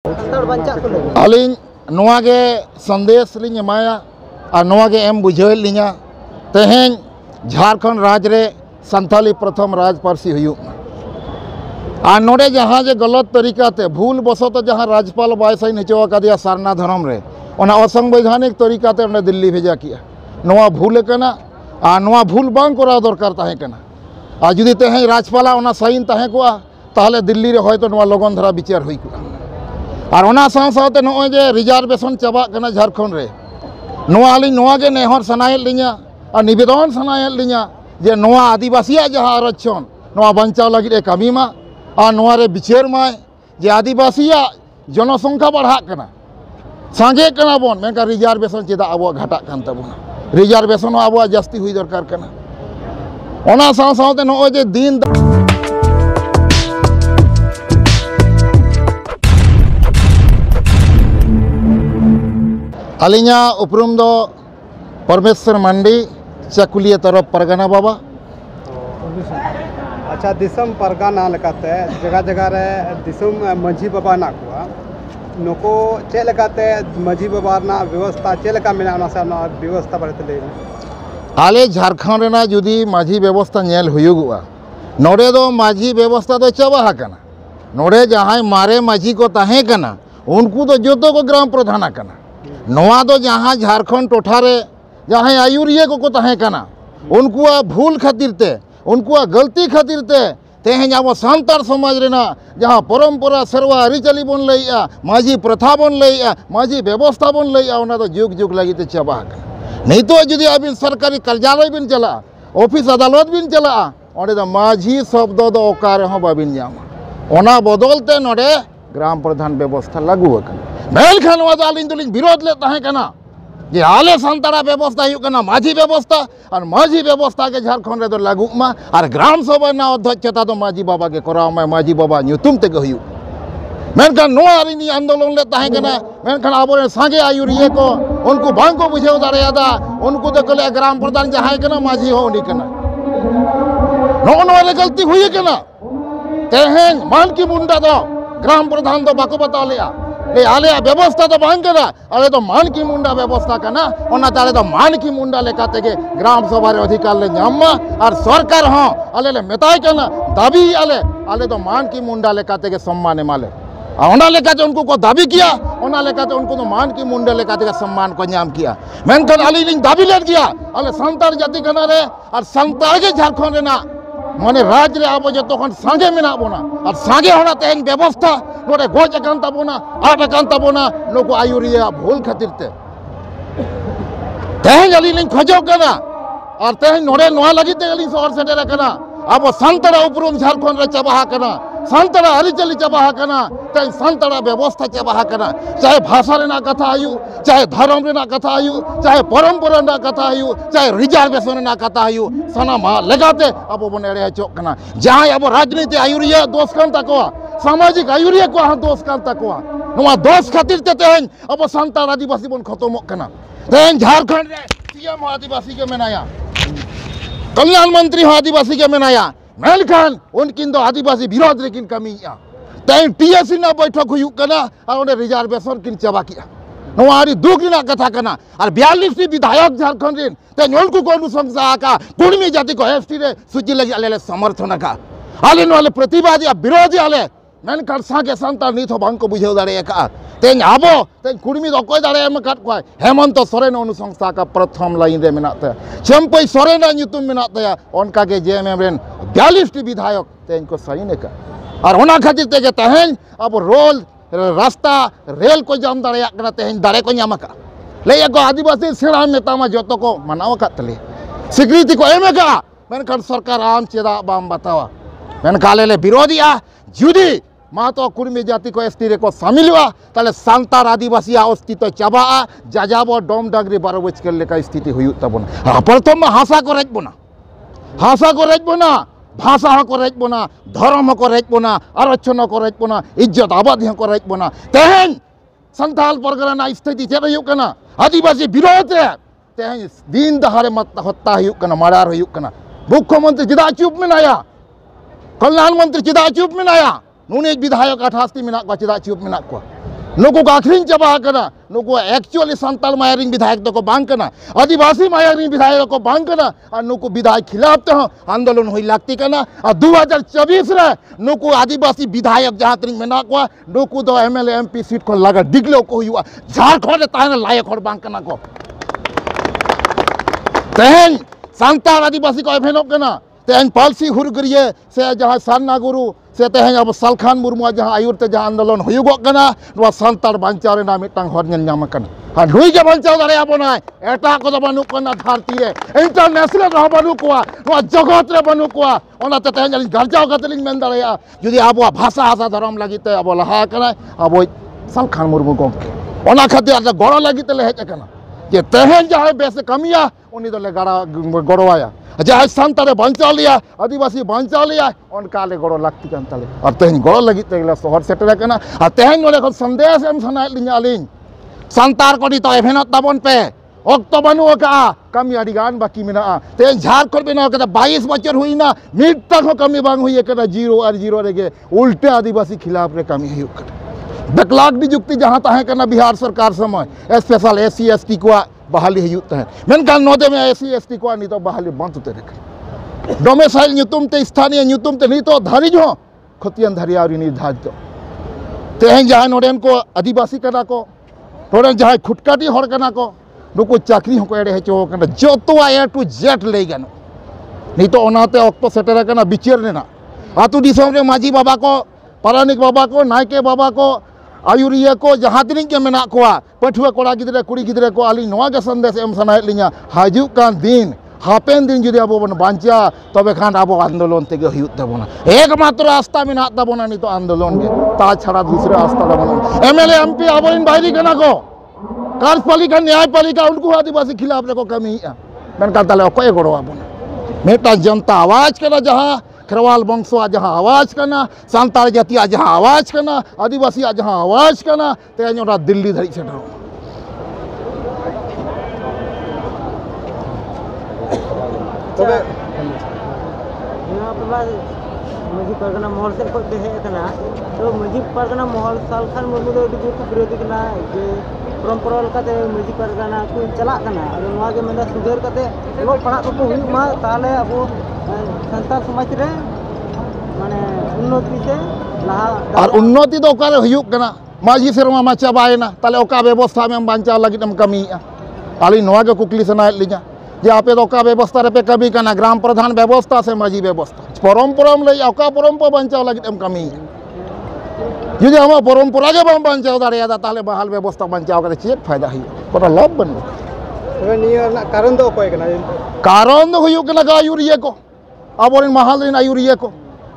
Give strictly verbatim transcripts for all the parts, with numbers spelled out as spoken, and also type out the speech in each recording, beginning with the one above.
अलिंग नोआगे संदेश लिंग एमाया और नोआगे एम बुझे लिंगा तेहें झारखंड राज रे संथाली प्रथम राज पार्सी हुई और नोडे जहाँ जे गलत तरीका ते भूल बसत जहाँ राज्यपाल बाय साइन हचो का सारना धर्म रे ओना असंवैधानिक तरीका ते उन्हें दिल्ली भेजा किया नोआ भूल कना और नोआ भूल बांग करा दरकार ताहे कना और जुदी तेहें राज्यपाला ओना साइन ताहे कोआ ताहले दिल्ली रे होयतो नोआ लगन धरा विचार हुई कोआ और ओना साथ साथ नोए जे रिजर्वेशन चाबा कना झारखंड रे नोआ अलिंग नोआ गे नेहर सनायल लिंगा और निवेदन सनायल लिंगा जे नोआ आदिवासिया जहाँ आरक्षण नोआ बंचाव लगी ए कमी मा और नोआ रे विचार माय जे आदिवासिया जनसंख्या बढ़ा कना सांगे कना बोन मेनका रिजर्वेशन चेदा अब घाटा कान तबोना रिजर्वेशन अब जास्ती हुई दरकार कना ओना साथ साथ नोए जे दिन अलिंगा उपरुम दो परमेश्वर मंडी चकुलिया तरफ परगना बाबा। अच्छा दिसम परगना लेकाते जगह जगह रे दिसम मझी बाबा ना कुआ नुको चे लेकाते मझी बाबा ना व्यवस्था चे लेका मेना ना से ना व्यवस्था बारे ले आले झारखंड रेना जुदी माझी व्यवस्था नेल हुयुगुआ नोडे दो माझी व्यवस्था तो चाबा हाकना नोडे जहां मारे माझी को ताहे कना उनको तो जोतो को ग्राम प्रधान कना नोआ दो जहाँ झारखंड टोठा रे जहाँ आयुरिया को को ताहे कना उनको भूल खातिर ते उनको गलती खातिर ते तेहें अब सांतार समाज रेना जहाँ परंपरा सरवा आरीचाली बन लैया माझी प्रथा बन लैया माझी व्यवस्था बन लैया उना तो जुग जुग लगी ते चाबा नहीं तो जुदी आबिन सरकारी कार्यालय बिन चला ऑफिस अदालत बिन चला ओडे तो माझी शब्द दो ओकार हो बाबिन जामा ओना बदलते नोडे ग्राम प्रधान व्यवस्था लागू अकन मेलखान वादा अलिंग दुलिंग विरोध ले ताहे कना जे आले संतारा व्यवस्था हुई कना माझी व्यवस्था और माझी व्यवस्था के झारखंड रे तो लागू मा और ग्राम सभा ना अध्यक्षता तो माझी बाबा के कराव मा माझी बाबा नुतुम ते हुई मेनखान नो आरिनी आंदोलन ले ताहे कना मेनखान आबो सांगे आयुरिये को उनको बांग को बुझेव दारेयादा उनको तो कले ग्राम प्रधान जहां कना माझी हो नी कना नो नो रे गलती हुई कना तेहें मान की मुंडा दो ग्राम प्रधान तो बाको बता लिया ले आले व्यवस्था तो बांग करा अरे तो मान की मुंडा व्यवस्था कना ओना ताले तो मान की मुंडा लेकाते के ग्राम सभा रे अधिकार ले जाम्मा और सरकार हां आले ले मेताय कना दाबी आले आले तो मान की मुंडा लेकाते के सम्मान माले ओना लेकाते उनको को दाबी किया ओना लेकाते उनको तो मान की मुंडा लेकाते के सम्मान को नाम किया मेनखान आली लिंग दाबी ले गया आले संतार जाति कना रे और संतार के झारखंड रे ना माने राज रे आबो जो तखन सांगे मेना बोना और सांगे होना तेन व्यवस्था नोडे गोज कांता बोना आट कांता बोना नको आयुरिया भूल खातिर ते तेन जली लिंग खजो कना और तेन नोडे नोआ लगी ते जली शहर सेटेरा कना आबो संतरा उपरुम झारखंड रे चाबा कना संतरा हरिचली चाबा कना तेन संतरा व्यवस्था चाबा कना चाहे भाषा रे ना कथा आयु चाहे धर्म रे ना कथा आयु चाहे परंपरा ना कथा आयु चाहे रिजर्वेशन ना कथा आयु सनामा लगाते अब बन एड़े चोक कना जहां अब राजनीति आयुरिया दोष कान तको सामाजिक आयुरिया को हां दोष कान तको नोआ दोष खातिर ते तेन अब संतार आदिवासी बन खत्म कना तेन झारखंड रे सीएम आदिवासी के मेनाया कल्याण मंत्री आदिवासी के मेनाया मेलखान उनकिन दो आदिवासी विरोध लेकिन कमिया तेन टीएससी ना बैठक हुई कना और रिजर्वेशन किन चाबा किया नोआरी दुख ना कथा कना और बयालीस विधायक झारखंड रे तेन उनको को अनुशंसा का कुर्मी जाति को एसटी रे सूची लगी आले समर्थन का आले वाले प्रतिवादी विरोधी आले मेनखान सागे संतार निथ बांग को बुझेव दाड़े का तेन आबो तेन कुर्मी दो कोई दाड़े एम काट को हेमंत सोरेन अनुशंसा का प्रथम लाइन रे मेनाते चंपई सोरेन नुतुम मेनाते उनका के जेएमएम रेन बयालीस विधायक तेन को साइन का और ओना खातिर ते जे तहेन अब रोल रास्ता रेल को जाम दाड़े कना तेन दाड़े को नाम का ले को आदिवासी सेना नेता मा जतो को मनाव का तले स्वीकृति को एम का मेनखान सरकार आम चेदा बाम बतावा मेनखान ले विरोधिया जुदी मा तो कुर्मी जाति को एसटी रे को शामिल हुआ ताले सांतार आदिवासी अस्तित्व चाबा जाजाबो डोम डागरी बारो बज के लेका स्थिति हुई तबन प्रथम हासा को रेजबोना हासा को रेजबोना भाषा को रेजबोना धर्म को रेजबोना आरक्षण को रेजबोना इज्जत आबादी को रेजबोना तेहन संथाल परगना स्थिति चेद हुई कना आदिवासी विरोध रे तेहन दिन दहाड़े मत हत्या हुई कना मारार हुई कना मुख्यमंत्री चिदा चुप मेनाया कल्याण मंत्री चिदा चुप मेनाया नुने विधायक अठासी मेना को चिदा चुप मेना को नुकु को आखिरी चाबा करना नुकु एक्चुअली संताल मायारिंग विधायक तो को बांग करना आदिवासी मायारिंग विधायक को बांग करना और नुकु विधायक खिलाफ तो आंदोलन हुई लागती करना और दो हज़ार चौबीस रे नुकु आदिवासी विधायक जहाँ तक मेना को नुकु दो एमएलए एमपी सीट को लगा डिगलो को हुआ झारखंड ताहना लायक और बांग करना को तेहन संताल आदिवासी को एफेनो करना तेहन पालसी हुरगरिये से जहाँ सान्ना गुरु से तेहन अब सालखान मुर्मू जहाँ आयुरते जहाँ आंदोलन हुयुगोग कना सानतार बांचाव रेना मिटांग हर नेल ᱧᱟᱢ ᱟᱠᱟᱱᱟ ᱟᱨ ᱱᱩᱭ ᱜᱮ ᱵᱟᱧᱪᱟᱣ ᱫᱟᱲᱮᱭᱟ ᱵᱚᱱᱟᱭ ᱮᱴᱟᱜ ᱠᱚᱫᱚ ᱵᱟᱹᱱᱩᱜ ᱠᱚᱣᱟ ᱫᱷᱟᱹᱨᱛᱤ ᱨᱮ ᱤᱱᱴᱟᱨᱱᱮᱥᱱᱟᱞ ᱨᱮᱦᱚᱸ ᱵᱟᱹᱱᱩᱜ ᱠᱚᱣᱟ ᱱᱚᱣᱟ ᱡᱚᱜᱚᱛ ᱨᱮ ᱵᱟᱹᱱᱩᱜ ᱠᱚᱣᱟ ᱚᱱᱟᱛᱮ ᱛᱮᱦᱮᱧ ᱟᱹᱞᱤᱧ ᱜᱟᱨᱡᱟᱣ ᱠᱟᱛᱮ ᱞᱤᱧ ᱢᱮᱱ ᱫᱟᱲᱮᱭᱟᱜᱼᱟ ᱡᱩᱫᱤ ᱟᱵᱚᱣᱟᱜ ᱵᱷᱟᱥᱟ ᱦᱟᱥᱟ ᱫᱷᱚᱨᱚᱢ ᱞᱟᱹᱜᱤᱫ ᱛᱮ ᱟᱵᱚ ᱞᱟᱦᱟ ᱟᱠᱟᱱᱟᱭ ᱟᱵᱚ ᱥᱟᱞᱠᱷᱟᱱ ᱢᱩᱨᱢᱩ ᱜᱚᱢᱠᱮ ᱚᱱᱟ ᱠᱷᱟᱹᱛᱤᱨ ᱟᱞᱮ ᱜᱚᱲᱚ ᱞᱟᱹᱜᱤᱫ ᱛᱮᱞᱮ ᱦᱮᱡ ᱟᱠᱟᱱᱟ ᱡᱮ ᱛᱮᱦᱮᱧ ᱡᱟᱦᱟᱸᱭ ᱵᱮᱥᱮ ᱠᱟᱹᱢᱤᱭᱟ ᱩᱱᱤ ᱫᱚᱞᱮ ᱜᱚᱲᱚᱣᱟᱭᱟ जहाँ सानतारे बचाव लिया आदिवासी बचाव लिया उनका गड़ो लाती और तेहन गड़ो लगे शहर सेटर तेहन नोड़े संदेश एम सानायेद लिंग सानतार को नित एभेन ताबन पे अक्त बनू कमी आदिगान बाकी मेना तेहन झारखंड बनाव बाईस बचर हुईना मिटटांग कमी बांग हुई जीरो और जीरो रेगे उल्टे आदिवासी खिलाफ रे कमी हुई बैकलॉग नियुक्ति जहाँ तहे करना बिहार सरकार समय special S C S T को बहाली हुई तहे मेनखान नोदे में एस सी एस टी को नित बहाली बंद उतर डोमेसाइल ᱧᱩᱛᱩᱢ ᱛᱮ स्थानीय ᱧᱩᱛᱩᱢ ᱛᱮ नित धारिज हो खतियन धारिया निर्धारित तेहन जहाँ नोडेन को आदिवासी कना को नोडेन जहाँ खुटकाटी हर कना को नुकु चाकरी होको एड़े हेचो कना जतो ए टू जेड ले गानो नित ओनाते अक्तो सेटर कना बिचार लेना आतु दिसम रे माजी बाबा को पारानिक बाबा को नायके बाबा को आयुरिया को जहाँ तीन के मेना को पठुआ कोड़ा गिद्रे कुड़ी गिद्रे को आली नवा के संदेश एम सानायेद लिंगा हाजू कान दिन हापेन दिन जुदी अब बन बांचा तबे खान अब आंदोलन तेगे हुयुग ताबोना एकमात्र रास्ता मेना ताबोना नितो आंदोलन गे ता छाड़ा दूसरा रास्ता ताबोना एमएलए एमपी आबोइन बाहरी कना को कार्यपालिका न्यायपालिका उनको आदिवासी खिलाफ रे को कमी मेनका ताले अकोय गड़ो आबोना मेटा जनता आवाज कना जहाँ खेरवाल वंशा जहाँ आवाज करना सानताल जातिया जहाँ आवाज करना आदिवासी जहाँ आवाज करना तेज दिल्ली धरी से मजी परगना महल से हेकना तो मजी परगना महल सालखान मुर्मू दो विरोधी जे परम्परा मजी परगना को चलाना सुधार करते पढ़ा को हुआ ताले अब सानताल समाज रे माने उन्नति से लहा और उन्नति तो ओकारे हुयुग कना माजी सेरमा मा चाबायना ताले ओका व्यवस्था में बांचा लगित हम कमी आली नवा के कुकली सनायेद लिजा जे आपे तो ओका व्यवस्था रे पे कभी कना ग्राम प्रधान व्यवस्था से माजी व्यवस्था परम्परा में लई ओका परम्परा बांचा लगित हम कमी जुदी हम परम्परा के बाम बांचा दाड़िया ताले बहाल व्यवस्था बांचा करे चेक फायदा हुई कोटा लाभ बन तबे निया कारण दो कोय कना कारण दो हुयुग कना आयुरिया को अब महाल आयुरिया को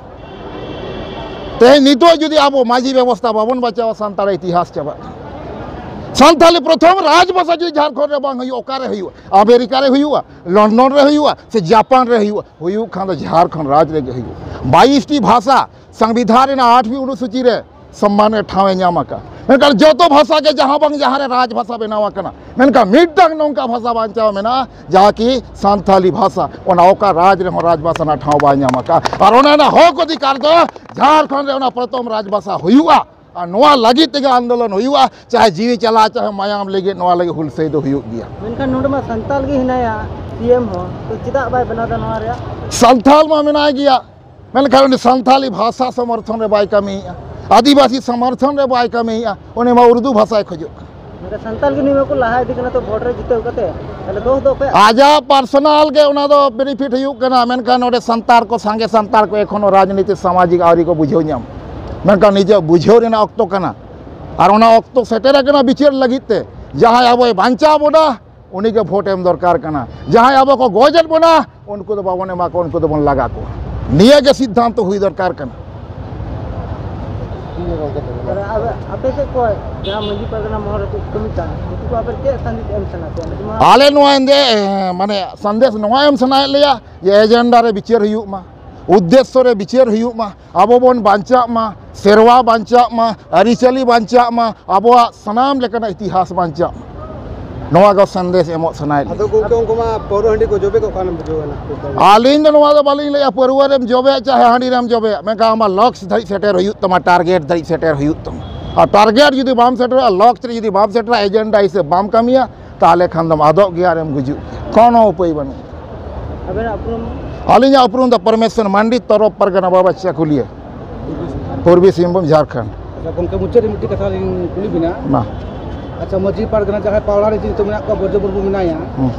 तेज नित जुदी अब माजी व्यवस्था बाबन बचाव सानताल इतिहास चाबा सानताली प्रथम राजभाषा जो झारखंड रे बांग हुई ओकारे हुई अमेरिका रे हुई लंदन रे हुई से जापान रे हुई हुई खान झारखंड राज रे हुई बाईस टी भाषा संविधान आठवीं अनुसूची रे सम्मान ठावे नामा मेनका जो तो भाषा के जहाँ बंग जहाँ रे राजभाषा बनावा कना मेनका मिटटांग नौका भाषा बांचाव मेना जहाँ की सानताली भाषा ओना ओका राज रे राजभाषा ना ठाव बा नामा और ओना ना हक अधिकार दो झारखंड रे ओना प्रथम राजभाषा हुआ और नोआ लगी तेगे आंदोलन हुआ चाहे जीवी चला चाहे मायाम लगे नोआ लगे हुलसे दो हुयुग गया मेनका नोडे मा सानताल गे हिनाया सीएम हो तो चिदा बाय बनादा नोआ रे सानताल मा मेना गया मेनका उनी सानताली भाषा समर्थन रे बाय कमी आदिवासी समर्थन रे बाय कमी उनी मा उर्दू भाषा खोजो मेरा सानताल के निमे को लाहा दिकना तो वोट रे जिते कते तले दोस दो पे आजा पर्सनल के उना दो बेनिफिट हुयुग कना मेनका नोडे संतार को संगे संतार को एखोनो राजनीति सामाजिक आवरी को बुझो ᱧᱟᱢ मेनका निजे बुझो रेना अक्तो कना और ओना अक्तो सेटेर कना बिचार लगित ते जहाँ अब बांचा बोना उन्हीं के भोट एम दरकार कना जहाँ अब को गोजन बोना उनको तो बाबन एमा को उनको तो बन लगा को निये के सिद्धांत तो हुई दरकार कना अब आपे से को जहाँ मजी परगना महल कमिटा को आपे के संदेश एम सना आले नोएंदे माने संदेश नोआ एम सनाय लिया ये एजेंडा रे बिचार हुयुग मा उद्देश्य रे बिचार हुयुग मा अब बन बांचा मा सेरवा बांचा मा अरिचली बांचा मा अब सनाम लेकना इतिहास बांचा नोआ का संदेश एम सनाय अदो गोके उनको मा पौरो हंडी को जोबे को कान बुझोना आलिन नोआ दो बालिन ले परुवा रेम जोबे चाहे हांडी रेम जोबे मैं का मा लक्ष्य धरि सेटर हुयुग तमा टारगेट धरि सेटर हुयुग तम और टारगेट जुदी बाम सेटर लक्ष्य जुदी बाम सेटर एजेंडा हिसाब बाम कमिया ताले खान दम आदोग गया रेम गुजु कोनो उपाय बनु अलिंग उपरुम द परमेश्वर मांडी तरफ परगना बाबा चकुलिया पूर्वी सिंहभूम झारखंड गमके मुचे मिट्टी कथा कुली बिना ना अच्छा मजी पारगना जहाँ पावला रे तो मेना का बजो बुरबु मिनाया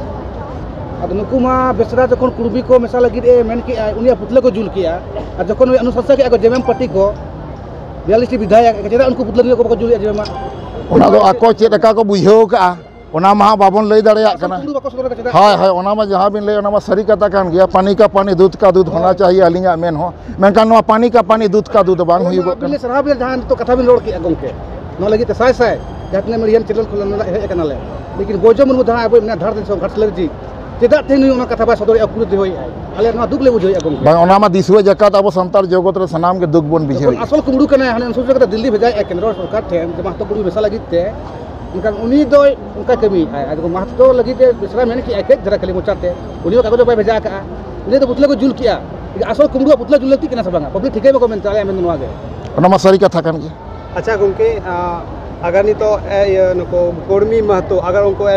अब नुकु मा बेसरा जखन कुर्बी को मेसा लगी ए मेन के उनिया पुतले को जुल किया और जखन अनुशासन के जेएम पार्टी को बयालीस विधायक चेदा उनको पुतले को जुल जेएम ओना दो आको चेदका को बुझेव का ओना मा बाबन लई दड़या कना हाय हाय ओना मा जहां बिन लई ओना मा सरी कथा कान गया पानी का पानी दूध का दूध होना चाहिए अलिंगा मेन हो मेनका नो पानी का पानी दूध का दूध बांग हुई गो बिले सराब जहां तो कथा बिन रोड के गमके नो लगी त साय साय जतने मेरियन चैनल खुलन हे कना ले लेकिन बोजो मन जहां अब ने धर दिन सो घटले जी चेदा तेन ओना कथा बा सदर अकुल दे होई आले ना दुख ले बुझोई गमके बांग ओना मा दिसुए जकात अब संतार जगत रे सनाम के दुख बन बिझे असल कुमड़ू कने हने सोच के दिल्ली भेजाय केंद्र सरकार थे जमा तो कुड़ी बेसा लगी ते उनका उन्हीं दो उनका कमी है आज को महत्व लगी ते दूसरा मैंने कि एक जरा खाली मुचाते उन्हीं का कागज पे भेजा का उन्हीं तो पुतले को जुल किया असल कुमड़ू पुतले जुल लेती केना सबंगा पब्लिक ठीक है को मेन ताले मेन नवा गे ओना मा सरी कथा कान गया अच्छा गमके अगर नहीं तो नको कोर्मी महतो अगर उनको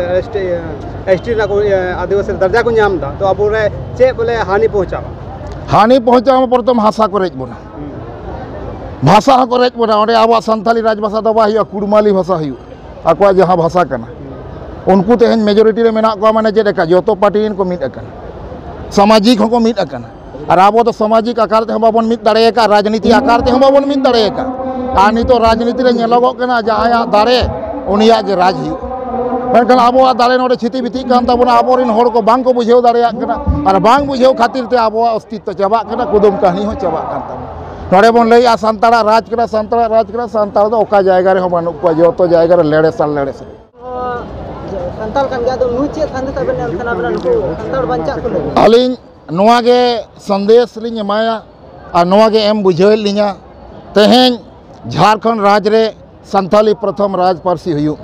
एसटी ना को आदिवासी दर्जा को नाम दा तो अब रे चे बोले हानि पहुंचा हानि पहुंचा प्रथम भाषा को रेज बोना भाषा को रेज बोना ओडे आबो संथाली राजभाषा दो बा हियो कुड़माली भाषा हियो आको जहाँ भाषा करना उनको तेहन मेजोरिटी रे मेना को माने चेदका जो पार्टी को मिद अकना सामाजिक को मिद अकना और अब तो सामाजिक आकार ते बाबन मिद दाड़ेका राजनीति आकार ते बाबन मिद दाड़ेका आ नितो राजनीति रे नेलोगो कना जहां दाड़े उनिया जे राज हियो मेनखान आबो दाड़े नोडे छिति बिति कान ताबोना आबोरिन होड़ को बांग को बुझेव दाड़ेया कना और बांग बुझेव खातिर ते आबो अस्तित्व चबा कना कुदुम कहानी हो चबा कान ताबो नोड़े बन लैया सांताड़ा राज करा सांताड़ा राज करा सांताड़ दो ओका जायगा रे हो बानु को जो तो जायगा रे लेड़े साल लेड़े से Santal kan ga do nu che than ta ben sana ben nu Santal बंचा को लगे अलिंग नोआ गे संदेश लिंग एमाया आ नोआ गे एम बुझेल लिंगा तेहेन झारखंड राज रे संथाली प्रथम राज पारसी हुयु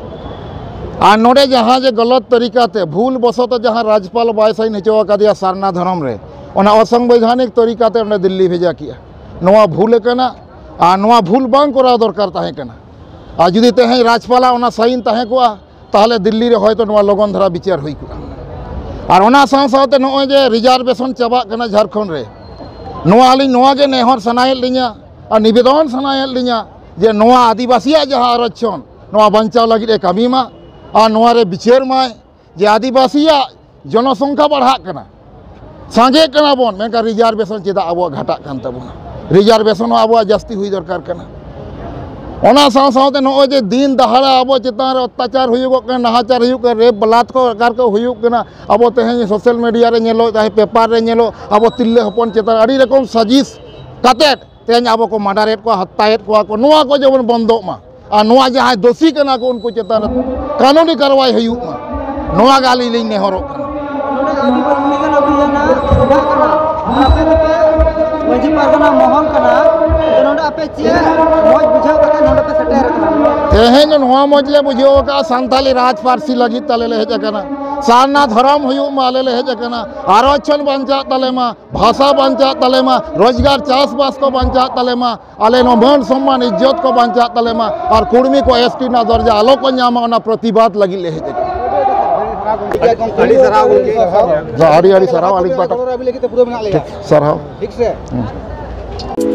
आ नोड़े जहां जे गलत तरीका ते भूल बसत जहां राज्यपाल बाय साइन हेचो कादिया सारना धर्म रे ओना असंवैधानिक तरीका ते ओने दिल्ली भेजा किया नोआ भूल कना आ नोआ भूल बांग करा दरकार ताहे कना आ जुदी तेहे राज्यपाला ओना साइन ताहे को ताहले दिल्ली रे होयतो नोआ लगन धरा विचार होई को और ओना साव सावते नोय जे रिजर्वेशन चबा कना झारखंड रे नोआ आली नोआ गे नेहर सनायल लिया और निवेदन सनायल लिया जे नोआ आदिवासिया जहां आरक्षण नोआ बंचाव लगी ए कमी मा और नोआ रे विचार माय जे आदिवासिया जनसंख्या बढ़ा कना सांगे कना बोन मेका रिजर्वेशन चेदा अब घाटा कान तबोना रिजर्वेशन अब जास्ती हुई दरकार कना ओना साव सावते नो जे दिन दहाड़ा अब चितान रे अत्याचार हुयुगो कना नाहाचार हुयुग रेप बलात्कार को हुयुग कना अब तेहे सोशल मीडिया रे नेलो चाहे पेपर रे नेलो अब तिल्ले हपन चितान अड़ी रकम साजिश कातेट तेन अब को मर्डरेट को हत्याएट को को नोआ को जबन बंदो मा आ नोआ जहां दोषी कना को उनको चितान कानूनी कार्रवाई हुयुग मा नोआ गाली लिंग नेहरो मजी पारगना मोहन कना नोडा पे चे मोज बुझाव कते नोडा पे सटेर कना तेहेन नोआ मोजले बुझियो का संथाली राज पारसी लगी तले हेज कना सारना धर्म हुयु माले हेज कना आरक्षण बंचा तले मा भाषा बंचा तले मा रोजगार चाष बास को बंचा तले मा आले नो मान सम्मान इज्जत को बंचा तले मा और कुर्मी को एसटी ना दर्जा आलो को न्यामा ना प्रतिवाद लगी ले हेज अड़ी सराव के हरी हरी सराव अलिक बाटा अभी लेके तो पूरा बना लिया सराव ठीक से